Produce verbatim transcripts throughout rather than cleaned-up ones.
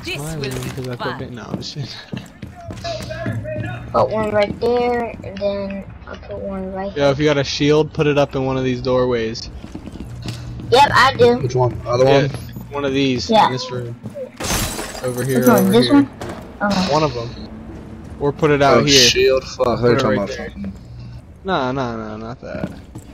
This smiling will be because I fun. put no, I'm just kidding. Put one right there, and then I'll put one right Yo, here. if you got a shield, put it up in one of these doorways. Yep, I do. Which one? The other Yeah, one? one of these Yeah. in this room. Over here, Which one? over This here. one? Okay. One of them. Or put it out Oh, here. shield? Fuck, they're Put it talking right about there. something. No, no, no, not that.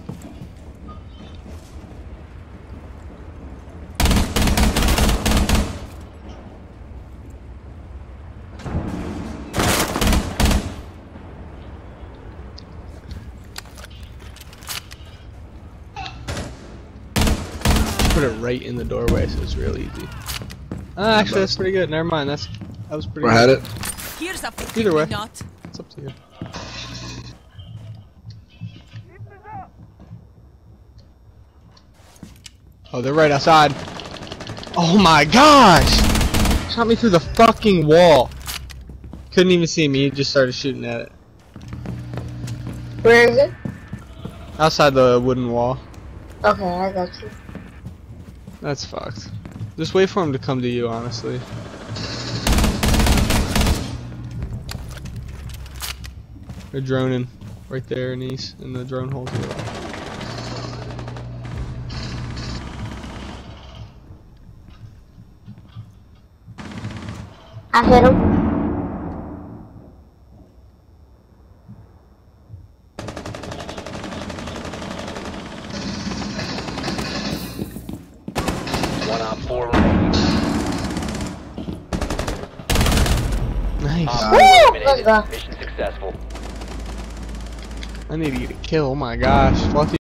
Put it right in the doorway, so it's real easy. Ah, actually, that's pretty good. Never mind. That's that was pretty. I good. had it. Here's a Either way. not. It's up to you. Oh, they're right outside. Oh my gosh! Shot me through the fucking wall. Couldn't even see me. He just started shooting at it. Where is it? Outside the wooden wall. Okay, I got you. That's fucked. Just wait for him to come to you, honestly. They're droning right there, in these in the drone hole. I hit him. One on four remaining. Nice. Op Woo! four Let's eliminated. go. Mission successful. I need to get a kill. Oh my gosh. Fluffy.